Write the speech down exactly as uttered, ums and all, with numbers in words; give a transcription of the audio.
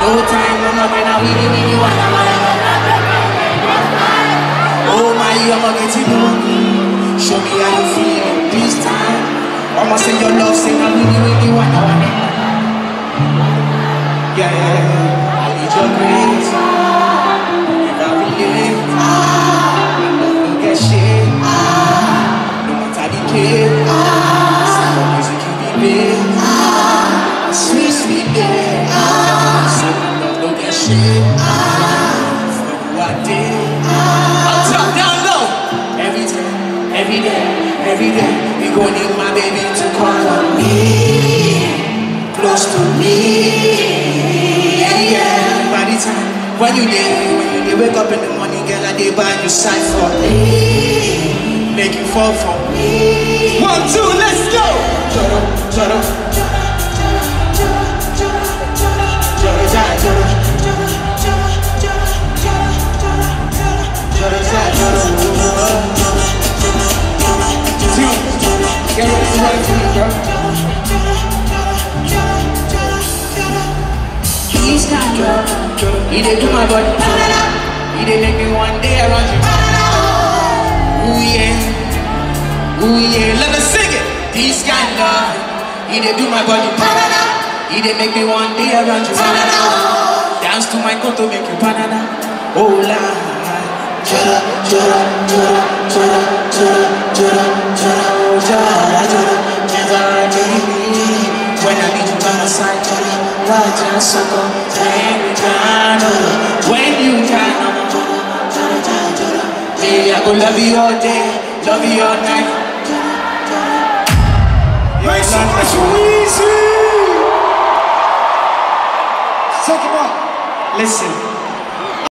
No time, no nothing, I really, really wanna, wanna, oh my, I'ma get you know. Show me how you feel this time. I'ma say your love, say I really, really wanna, wanna. Yeah, yeah, yeah. I need your grace. If I believe, I love to get shit. No matter the case, some music you be big. Sweet, sweet day. So I love to get shit. For who I did. Up top, down low. Every time, every day, every day. We gon' need my baby to call on me, close to me. When you day, when you day, wake up in the morning, girl, I day by your side for me, make you fall for me. One, two, let's go. Joro, joro, joro, joro, Get ready, ready for me, girl. He's got love. He did do my body. He did make me one day around you. Ooh yeah, ooh yeah. Let us sing it. This kind of love. He did do my body. He did make me one day around you. Dance to my koto, make you banana. Oh la. Jara, jara, jara, jara, jara, jara, jara, jara, jara, jara, jara. When I need you by my side, jara, jara, sucker, jara. When you can, hey, I go love you all day, love you all night. Make some much easy. Take him up. Listen.